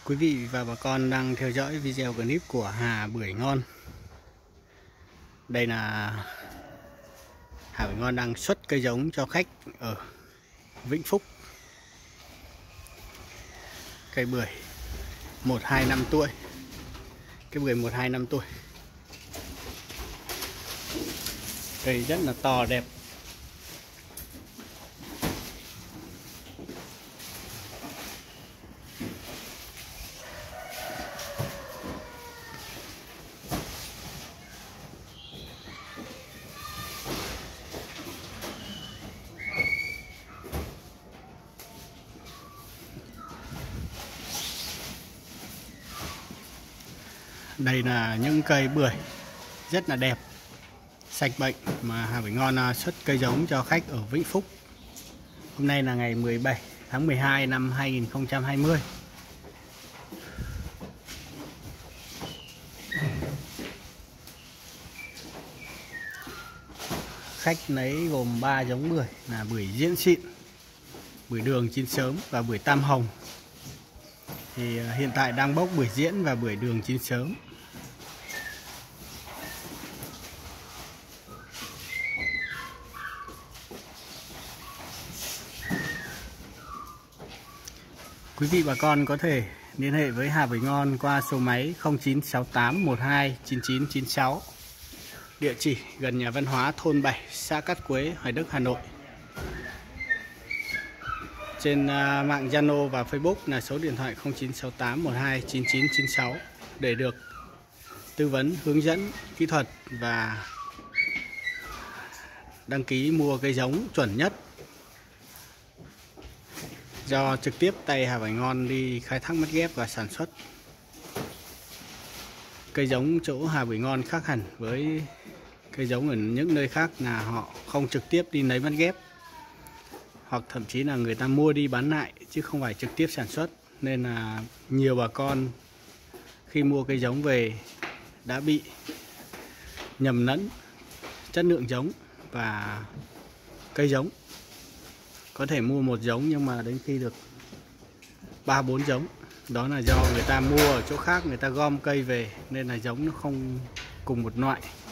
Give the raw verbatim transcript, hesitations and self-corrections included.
Quý vị và bà con đang theo dõi video clip của Hà Bưởi Ngon. Đây là Hà Bưởi Ngon đang xuất cây giống cho khách ở Vĩnh Phúc. Cây bưởi một hai năm tuổi. Cây bưởi một hai năm tuổi. Cây rất là to đẹp. Đây là những cây bưởi rất là đẹp, sạch bệnh mà Hà Bưởi Ngon xuất cây giống cho khách ở Vĩnh Phúc. Hôm nay là ngày mười bảy tháng mười hai năm hai nghìn không trăm hai mươi. Khách lấy gồm ba giống bưởi là bưởi diễn xịn, bưởi đường chín sớm và bưởi tam hồng. Thì hiện tại đang bốc bưởi diễn và bưởi đường chín sớm. Quý vị bà con có thể liên hệ với Hà Bưởi Ngon qua số máy không chín sáu tám một hai chín chín chín sáu. Địa chỉ gần nhà văn hóa thôn bảy, xã Cát Quế, Hoài Đức, Hà Nội. Trên mạng Zalo và Facebook là số điện thoại không chín sáu tám một hai chín chín chín sáu để được tư vấn, hướng dẫn kỹ thuật và đăng ký mua cây giống chuẩn nhất. Do trực tiếp tay Hà Bưởi Ngon đi khai thác mắt ghép và sản xuất. Cây giống chỗ Hà Bưởi Ngon khác hẳn với cây giống ở những nơi khác là họ không trực tiếp đi lấy mắt ghép, hoặc thậm chí là người ta mua đi bán lại chứ không phải trực tiếp sản xuất. Nên là nhiều bà con khi mua cây giống về đã bị nhầm lẫn chất lượng giống và cây giống. Có thể mua một giống nhưng mà đến khi được ba bốn giống. Đó là do người ta mua ở chỗ khác, người ta gom cây về nên là giống nó không cùng một loại.